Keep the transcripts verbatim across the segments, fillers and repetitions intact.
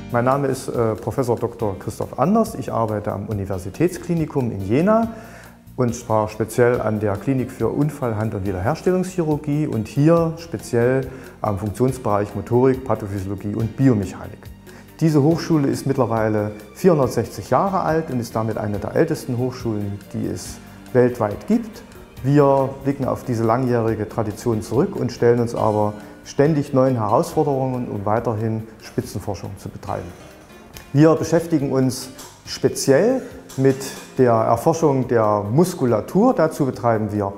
Mein Name ist äh, Professor Doktor Christoph Anders. Ich arbeite am Universitätsklinikum in Jena und zwar speziell an der Klinik für Unfall-, Hand- und Wiederherstellungschirurgie und hier speziell am Funktionsbereich Motorik, Pathophysiologie und Biomechanik. Diese Hochschule ist mittlerweile vierhundertsechzig Jahre alt und ist damit eine der ältesten Hochschulen, die es weltweit gibt. Wir blicken auf diese langjährige Tradition zurück und stellen uns aber ständig neuen Herausforderungen, um weiterhin Spitzenforschung zu betreiben. Wir beschäftigen uns speziell mit der Erforschung der Muskulatur. Dazu betreiben wir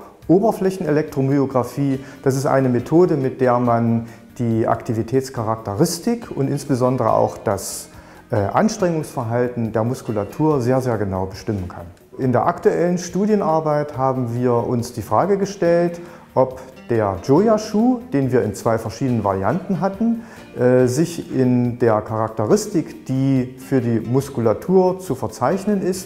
Oberflächenelektromyographie. Das ist eine Methode, mit der man die Aktivitätscharakteristik und insbesondere auch das äh, Anstrengungsverhalten der Muskulatur sehr, sehr genau bestimmen kann. In der aktuellen Studienarbeit haben wir uns die Frage gestellt, ob der Joya-Schuh, den wir in zwei verschiedenen Varianten hatten, äh, sich in der Charakteristik, die für die Muskulatur zu verzeichnen ist,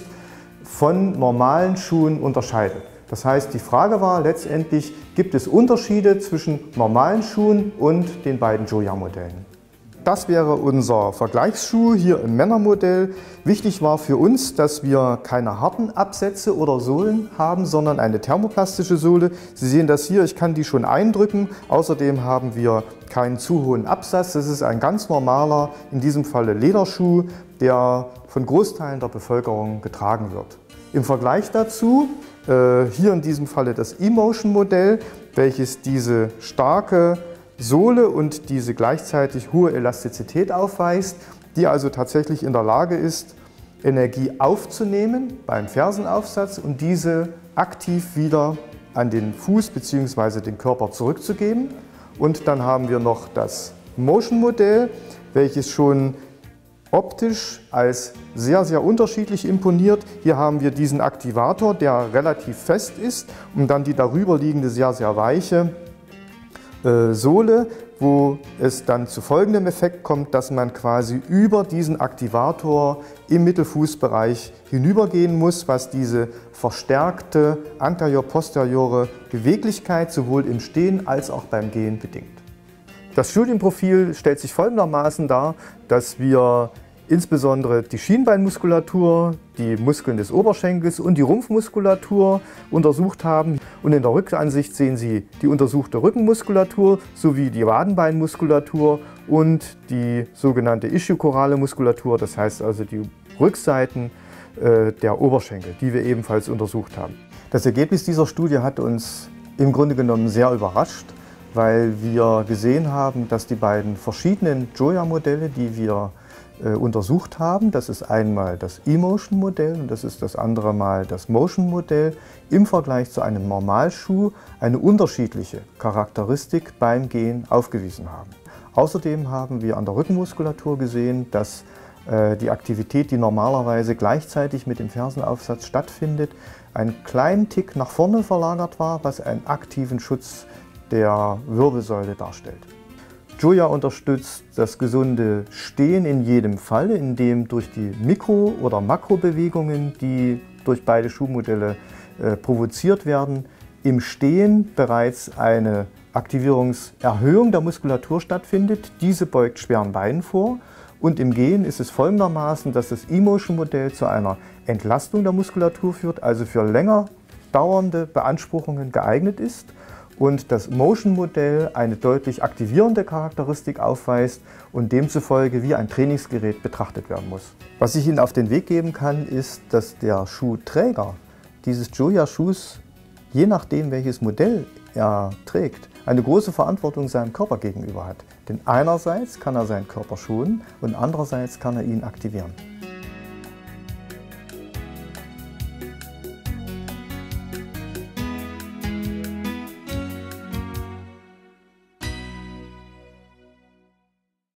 von normalen Schuhen unterscheidet. Das heißt, die Frage war letztendlich, gibt es Unterschiede zwischen normalen Schuhen und den beiden Joya-Modellen? Das wäre unser Vergleichsschuh hier im Männermodell. Wichtig war für uns, dass wir keine harten Absätze oder Sohlen haben, sondern eine thermoplastische Sohle. Sie sehen das hier, ich kann die schon eindrücken. Außerdem haben wir keinen zu hohen Absatz. Das ist ein ganz normaler, in diesem Falle Lederschuh, der von Großteilen der Bevölkerung getragen wird. Im Vergleich dazu, äh, hier in diesem Falle das E-Motion-Modell, welches diese starke Sohle und diese gleichzeitig hohe Elastizität aufweist, die also tatsächlich in der Lage ist, Energie aufzunehmen beim Fersenaufsatz und diese aktiv wieder an den Fuß bzw. den Körper zurückzugeben. Und dann haben wir noch das Motion-Modell, welches schon optisch als sehr, sehr unterschiedlich imponiert. Hier haben wir diesen Aktivator, der relativ fest ist und dann die darüber liegende sehr, sehr weiche Sohle, wo es dann zu folgendem Effekt kommt, dass man quasi über diesen Aktivator im Mittelfußbereich hinübergehen muss, was diese verstärkte anterior-posteriore Beweglichkeit sowohl im Stehen als auch beim Gehen bedingt. Das Studienprofil stellt sich folgendermaßen dar, dass wir insbesondere die Schienbeinmuskulatur, die Muskeln des Oberschenkels und die Rumpfmuskulatur untersucht haben. Und in der Rückansicht sehen Sie die untersuchte Rückenmuskulatur sowie die Wadenbeinmuskulatur und die sogenannte ischiochorale Muskulatur, das heißt also die Rückseiten äh, der Oberschenkel, die wir ebenfalls untersucht haben. Das Ergebnis dieser Studie hat uns im Grunde genommen sehr überrascht, weil wir gesehen haben, dass die beiden verschiedenen Joya-Modelle, die wir untersucht haben. Das ist einmal das E-Motion-Modell und das ist das andere Mal das Motion-Modell. Im Vergleich zu einem Normalschuh eine unterschiedliche Charakteristik beim Gehen aufgewiesen haben. Außerdem haben wir an der Rückenmuskulatur gesehen, dass äh, die Aktivität, die normalerweise gleichzeitig mit dem Fersenaufsatz stattfindet, einen kleinen Tick nach vorne verlagert war, was einen aktiven Schutz der Wirbelsäule darstellt. Joya unterstützt das gesunde Stehen in jedem Fall, indem durch die Mikro- oder Makrobewegungen, die durch beide Schuhmodelle äh, provoziert werden, im Stehen bereits eine Aktivierungserhöhung der Muskulatur stattfindet. Diese beugt schweren Beinen vor. Und im Gehen ist es folgendermaßen, dass das E-Motion-Modell zu einer Entlastung der Muskulatur führt, also für länger dauernde Beanspruchungen geeignet ist. Und das Motion-Modell eine deutlich aktivierende Charakteristik aufweist und demzufolge wie ein Trainingsgerät betrachtet werden muss. Was ich Ihnen auf den Weg geben kann, ist, dass der Schuhträger dieses Joya-Schuhs, je nachdem welches Modell er trägt, eine große Verantwortung seinem Körper gegenüber hat. Denn einerseits kann er seinen Körper schonen und andererseits kann er ihn aktivieren.